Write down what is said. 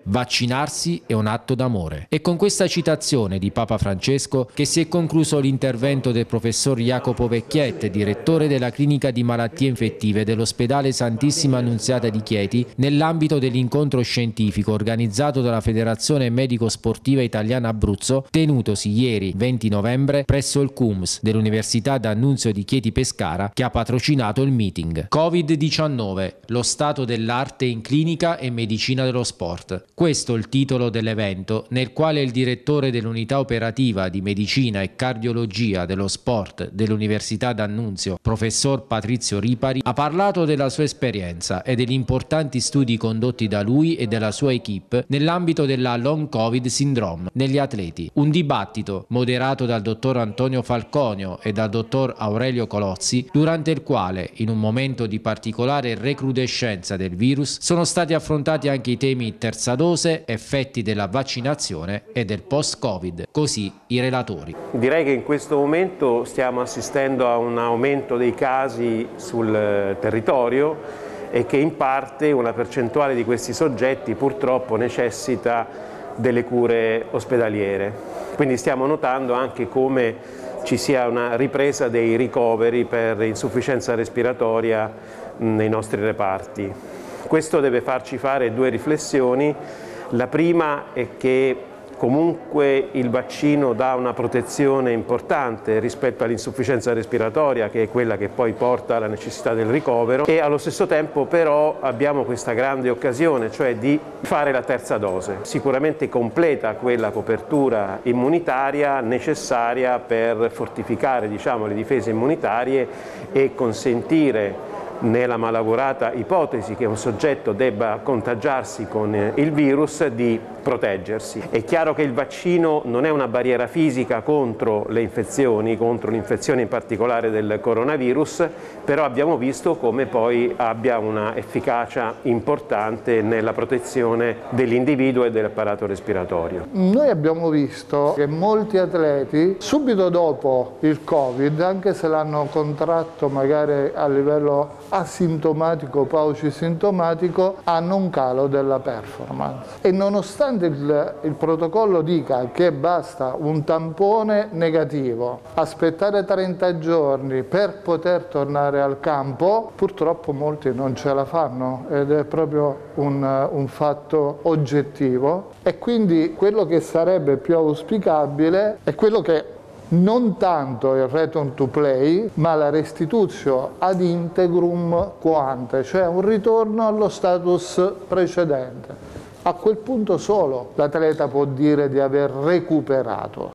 Vaccinarsi è un atto d'amore. E con questa citazione di Papa Francesco che si è concluso l'intervento del professor Jacopo Vecchiette, direttore della clinica di malattie infettive dell'ospedale Santissima Annunziata di Chieti, nell'ambito dell'incontro scientifico organizzato dalla Federazione Medico Sportiva Italiana Abruzzo, tenutosi ieri 20 novembre presso il CUMS dell'Università D'Annunzio di Chieti Pescara, che ha patrocinato il meeting. Covid-19, lo stato dell'arte in clinica e medicina dello sport. Questo è il titolo dell'evento, nel quale il direttore dell'unità operativa di medicina e cardiologia dello sport dell'Università D'Annunzio, professor Patrizio Ripari, ha parlato della sua esperienza e degli importanti studi condotti da lui e dalla sua equipe nell'ambito della Long Covid Syndrome negli atleti. Un dibattito moderato dal dottor Antonio Falconio e dal dottor Aurelio Colozzi, durante il quale, in un momento di particolare recrudescenza del virus, sono stati affrontati anche i temi terza dose, effetti della vaccinazione e del post-Covid, così i relatori. Direi che in questo momento stiamo assistendo a un aumento dei casi sul territorio e che in parte una percentuale di questi soggetti purtroppo necessita delle cure ospedaliere. Quindi stiamo notando anche come ci sia una ripresa dei ricoveri per insufficienza respiratoria nei nostri reparti. Questo deve farci fare due riflessioni. La prima è che comunque il vaccino dà una protezione importante rispetto all'insufficienza respiratoria, che è quella che poi porta alla necessità del ricovero, e allo stesso tempo però abbiamo questa grande occasione, cioè di fare la terza dose. Sicuramente completa quella copertura immunitaria necessaria per fortificare, diciamo, le difese immunitarie e consentire, nella malaugurata ipotesi che un soggetto debba contagiarsi con il virus, di proteggersi. È chiaro che il vaccino non è una barriera fisica contro le infezioni, contro l'infezione in particolare del coronavirus, però abbiamo visto come poi abbia una efficacia importante nella protezione dell'individuo e dell'apparato respiratorio. Noi abbiamo visto che molti atleti subito dopo il Covid, anche se l'hanno contratto magari a livello asintomatico o paucisintomatico, hanno un calo della performance. E nonostante il protocollo dica che basta un tampone negativo, aspettare 30 giorni per poter tornare al campo, purtroppo molti non ce la fanno ed è proprio un fatto oggettivo. E quindi quello che sarebbe più auspicabile è quello che non tanto il return to play, ma la restitutio ad integrum quo ante, cioè un ritorno allo status precedente. A quel punto solo l'atleta può dire di aver recuperato.